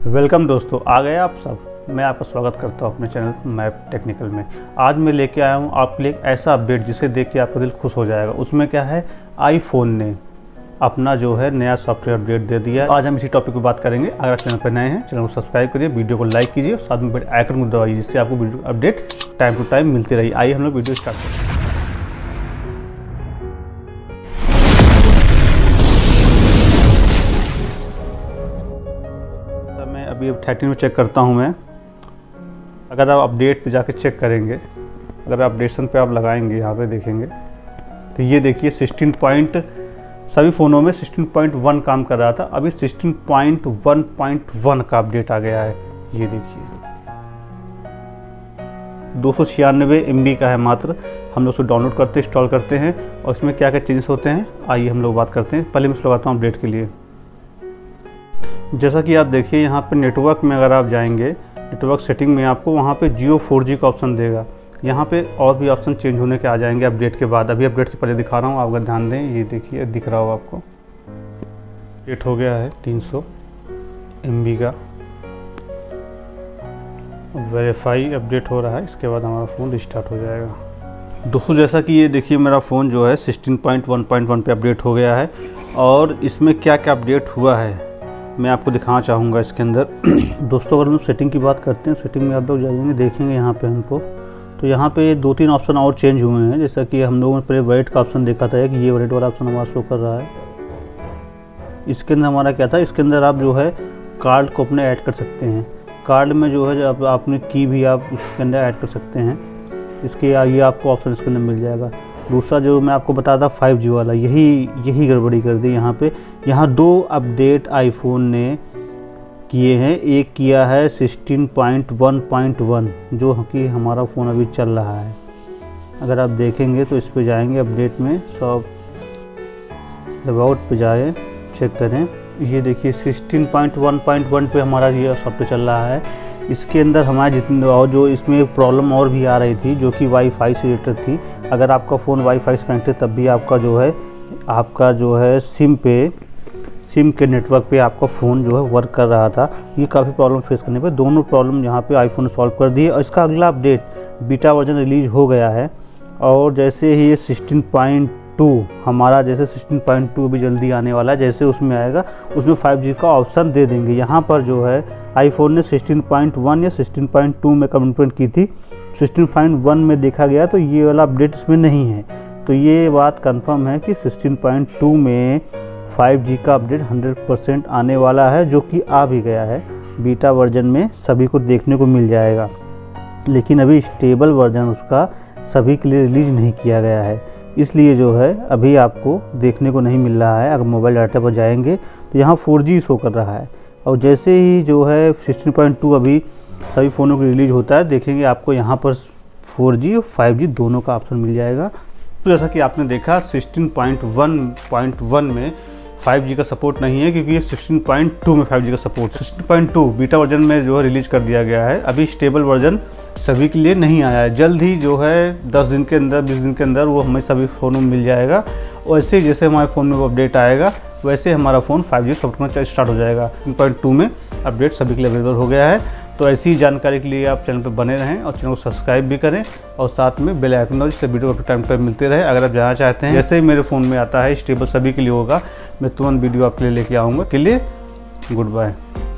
Welcome दोस्तों, आ गए आप सब। मैं आपका स्वागत करता हूं अपने चैनल मैप टेक्निकल में। आज मैं लेके आया हूं आपके लिए ऐसा अपडेट जिसे देख के आपका दिल खुश हो जाएगा। उसमें क्या है, आईफोन ने अपना जो है नया सॉफ्टवेयर अपडेट दे दिया। आज हम इसी टॉपिक पर बात करेंगे। अगर आप चैनल पर नए हैं, चैनल को सब्सक्राइब करिए, वीडियो को लाइक कीजिए और साथ में बेल आइकन को दबाइए, जिससे आपको video update time to time मिलती रही। आइए हम लोग वीडियो स्टार्ट करते हैं। अभी 13 में चेक करता हूं मैं। अगर आप अपडेट पे जाके चेक करेंगे, अगर अपडेशन पे आप लगाएंगे, यहाँ पे देखेंगे तो ये देखिए 16 सभी फ़ोनों में 16.1 काम कर रहा था। अभी 16.1.1 का अपडेट आ गया है। ये देखिए 296 MB का है मात्र। हम लोग उसको डाउनलोड करते इंस्टॉल करते हैं और इसमें क्या क्या चेंजेस होते हैं आइए हम लोग बात करते हैं। पहले मैं इसको लगाता हूँ अपडेट के लिए। जैसा कि आप देखिए यहाँ पे नेटवर्क में अगर आप जाएंगे, नेटवर्क सेटिंग में आपको वहाँ पे जियो 4G का ऑप्शन देगा। यहाँ पे और भी ऑप्शन चेंज होने के आ जाएंगे अपडेट के बाद। अभी अपडेट से पहले दिखा रहा हूँ, आप अगर ध्यान दें, ये देखिए दिख रहा हो आपको, अपडेट हो गया है 300 MB का। वेरीफाई अपडेट हो रहा है, इसके बाद हमारा फ़ोन रिस्टार्ट हो जाएगा। दोस्तों जैसा कि ये देखिए मेरा फ़ोन जो है 16.1.1 पे अपडेट हो गया है। और इसमें क्या क्या अपडेट हुआ है मैं आपको दिखाना चाहूँगा इसके अंदर। दोस्तों अगर हम सेटिंग की बात करते हैं, सेटिंग में आप लोग जाएंगे, देखेंगे यहाँ पे हमको, तो यहाँ पे 2-3 ऑप्शन और चेंज हुए हैं। जैसा कि हम लोगों ने पहले वॉलेट का ऑप्शन देखा था कि ये वॉलेट वाला ऑप्शन हमारा शो कर रहा है। इसके अंदर हमारा क्या था, इसके अंदर आप जो है कार्ड को अपने ऐड कर सकते हैं। कार्ड में जो है जब आपने की भी आप उसके अंदर ऐड कर सकते हैं। इसके ये आपको ऑप्शन इसके अंदर मिल जाएगा। दूसरा जो मैं आपको बताया था 5G वाला, यही गड़बड़ी कर दी यहाँ पे। यहाँ 2 अपडेट आईफोन ने किए हैं। एक किया है 16.1.1 जो कि हमारा फ़ोन अभी चल रहा है। अगर आप देखेंगे तो इस पे जाएंगे अपडेट में, सॉफ्ट अबाउट पे जाए, चेक करें। ये देखिए 16.1.1 पे हमारा ये सॉफ्टवेयर चल रहा है। इसके अंदर हमारे जितने और जो इसमें प्रॉब्लम और भी आ रही थी जो कि वाईफाई से रिलेटेड थी। अगर आपका फ़ोन वाईफाई से कनेक्टेड तब भी आपका जो है सिम के नेटवर्क पे आपका फ़ोन जो है वर्क कर रहा था। ये काफ़ी प्रॉब्लम फेस करने पे दोनों प्रॉब्लम यहाँ पे आईफोन ने सॉल्व कर दी है। और इसका अगला अपडेट बीटा वर्जन रिलीज़ हो गया है। और जैसे ही ये 16.2 हमारा, जैसे 16.2 भी जल्दी आने वाला है, जैसे उसमें आएगा उसमें 5G का ऑप्शन दे देंगे। यहाँ पर जो है आईफोन ने 16.1 या 16.2 में कमिटमेंट की थी। 16.1 में देखा गया तो ये वाला अपडेट इसमें नहीं है। तो ये बात कंफर्म है कि 16.2 में 5G का अपडेट 100% आने वाला है, जो कि आ भी गया है। बीटा वर्जन में सभी को देखने को मिल जाएगा, लेकिन अभी स्टेबल वर्जन उसका सभी के लिए रिलीज़ नहीं किया गया है। इसलिए जो है अभी आपको देखने को नहीं मिल रहा है। अगर मोबाइल डाटा पर जाएंगे तो यहाँ 4G शो कर रहा है। और जैसे ही जो है 16.2 अभी सभी फ़ोनों की रिलीज़ होता है, देखेंगे आपको यहाँ पर 4G और 5G दोनों का ऑप्शन मिल जाएगा। तो जैसा कि आपने देखा 16.1.1 में 5G का सपोर्ट नहीं है, क्योंकि ये 16.2 में 5G का सपोर्ट, 16.2 बीटा वर्जन में जो है रिलीज़ कर दिया गया है। अभी स्टेबल वर्जन सभी के लिए नहीं आया है। जल्द ही जो है 10 दिन के अंदर, 20 दिन के अंदर वो हमें सभी फ़ोनों में मिल जाएगा। वैसे जैसे हमारे फ़ोन में वो अपडेट आएगा वैसे हमारा फ़ोन 5G सॉफ्टवेयर स्टार्ट हो जाएगा। 16.2 में अपडेट सभी के लिए अवेलेबल हो गया है। तो ऐसी जानकारी के लिए आप चैनल पर बने रहें और चैनल को सब्सक्राइब भी करें और साथ में बेल आइकन दबाएं, जिससे वीडियो को टाइम पर मिलते रहे। अगर आप जानना चाहते हैं, जैसे ही मेरे फ़ोन में आता है स्टेबल सभी के लिए होगा, मैं तुरंत वीडियो आपके लिए लेके आऊँगा। के लिए गुड बाय।